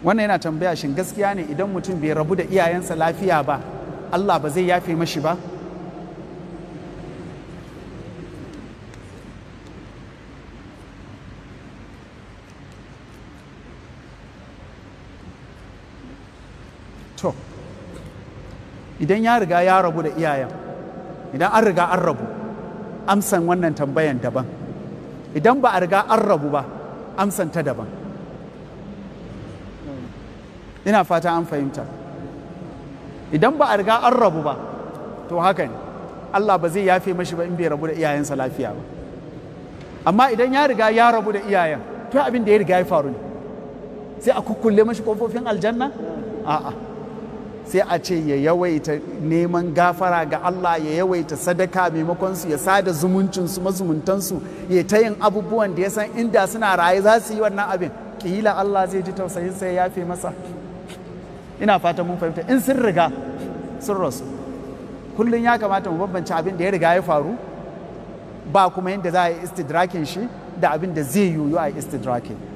wannan yana tambaya shin gaskiya ne idan mutum bai rabu da iyayensa lafiya ba Allah ba zai yafe mashi ba? To idan ya riga ya rabu da iyayen, idan an riga an rabu, amsan wannan tambayan daban. Idan ba a riga an rabu ba, amsan ta daban. Ina fata an fahimta. Idan ba a riga an rabu ba, to haka ne, Allah ba zai yafe mashi ba in bai rabu da iyayensa lafiya ba. Amma idan ya riga ya rabu da iyayen, to abin da ya riga ya faru ne, sai a kukkulle mashi kofofin aljanna? A'a. Sai a ce ya yawaita neman gafara ga Allah, ya yawaita sadaka maimakon su, ya sada zumuncinsu mazumuntansu, ya ta yin abubuwan da ya san inda suna raye za su yi wannan abin, kila Allah zai ji tausayin sai ya yafe masa. Ina fata mun fahimta. In sun riga sun rasu, kullum ya kamata mu bambance abin da ya riga ya faru ba kuma yadda za a yi istidrakin shi da abin da zai yiwu a yi istidrakin.